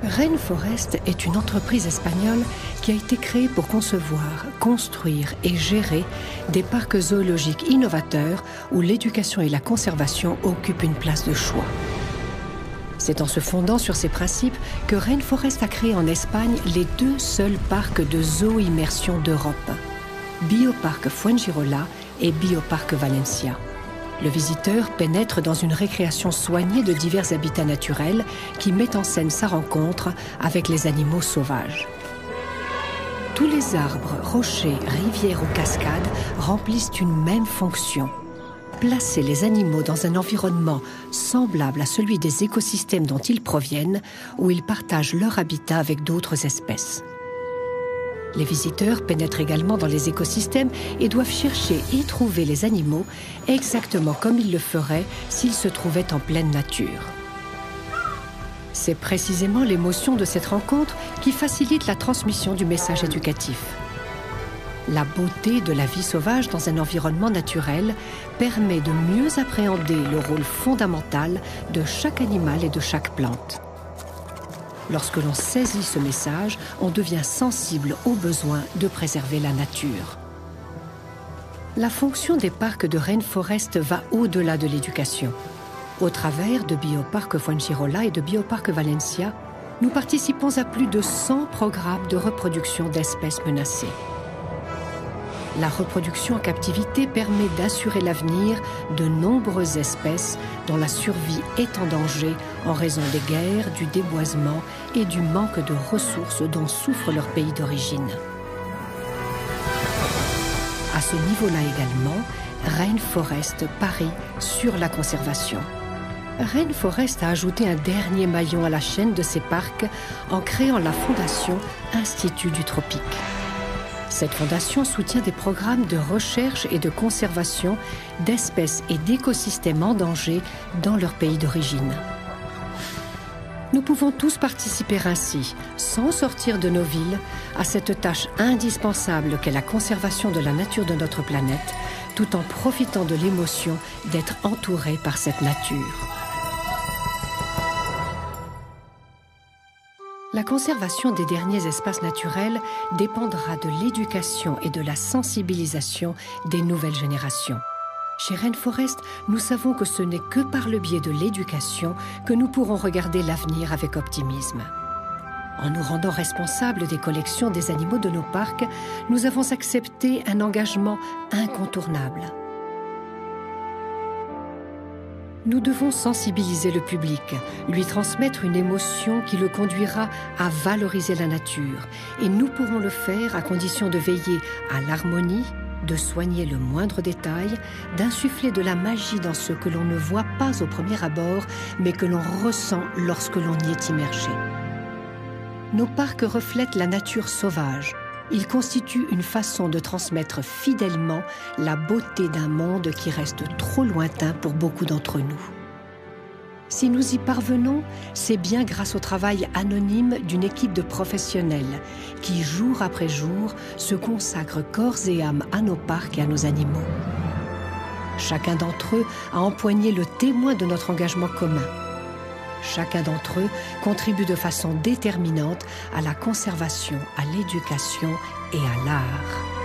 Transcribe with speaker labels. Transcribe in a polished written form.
Speaker 1: Rainforest est une entreprise espagnole qui a été créée pour concevoir, construire et gérer des parcs zoologiques innovateurs où l'éducation et la conservation occupent une place de choix. C'est en se fondant sur ces principes que Rainforest a créé en Espagne les 2 seuls parcs de zoo-immersion d'Europe, Bioparc Fuengirola et Bioparc Valencia. Le visiteur pénètre dans une récréation soignée de divers habitats naturels qui met en scène sa rencontre avec les animaux sauvages. Tous les arbres, rochers, rivières ou cascades remplissent une même fonction: placer les animaux dans un environnement semblable à celui des écosystèmes dont ils proviennent, où ils partagent leur habitat avec d'autres espèces. Les visiteurs pénètrent également dans les écosystèmes et doivent chercher et trouver les animaux exactement comme ils le feraient s'ils se trouvaient en pleine nature. C'est précisément l'émotion de cette rencontre qui facilite la transmission du message éducatif. La beauté de la vie sauvage dans un environnement naturel permet de mieux appréhender le rôle fondamental de chaque animal et de chaque plante. Lorsque l'on saisit ce message, on devient sensible au besoin de préserver la nature. La fonction des parcs de Rainforest va au-delà de l'éducation. Au travers de Bioparc Fuengirola et de Bioparc Valencia, nous participons à plus de 100 programmes de reproduction d'espèces menacées. La reproduction en captivité permet d'assurer l'avenir de nombreuses espèces dont la survie est en danger en raison des guerres, du déboisement et du manque de ressources dont souffre leur pays d'origine. À ce niveau-là également, Rainforest parie sur la conservation. Rainforest a ajouté un dernier maillon à la chaîne de ses parcs en créant la fondation Institut du Tropique. Cette fondation soutient des programmes de recherche et de conservation d'espèces et d'écosystèmes en danger dans leur pays d'origine. Nous pouvons tous participer ainsi, sans sortir de nos villes, à cette tâche indispensable qu'est la conservation de la nature de notre planète, tout en profitant de l'émotion d'être entouré par cette nature. La conservation des derniers espaces naturels dépendra de l'éducation et de la sensibilisation des nouvelles générations. Chez Rainforest, nous savons que ce n'est que par le biais de l'éducation que nous pourrons regarder l'avenir avec optimisme. En nous rendant responsables des collections des animaux de nos parcs, nous avons accepté un engagement incontournable. Nous devons sensibiliser le public, lui transmettre une émotion qui le conduira à valoriser la nature. Et nous pourrons le faire à condition de veiller à l'harmonie, de soigner le moindre détail, d'insuffler de la magie dans ce que l'on ne voit pas au premier abord, mais que l'on ressent lorsque l'on y est immergé. Nos parcs reflètent la nature sauvage. Ils constituent une façon de transmettre fidèlement la beauté d'un monde qui reste trop lointain pour beaucoup d'entre nous. Si nous y parvenons, c'est bien grâce au travail anonyme d'une équipe de professionnels qui, jour après jour, se consacrent corps et âme à nos parcs et à nos animaux. Chacun d'entre eux a empoigné le témoin de notre engagement commun. Chacun d'entre eux contribue de façon déterminante à la conservation, à l'éducation et à l'art.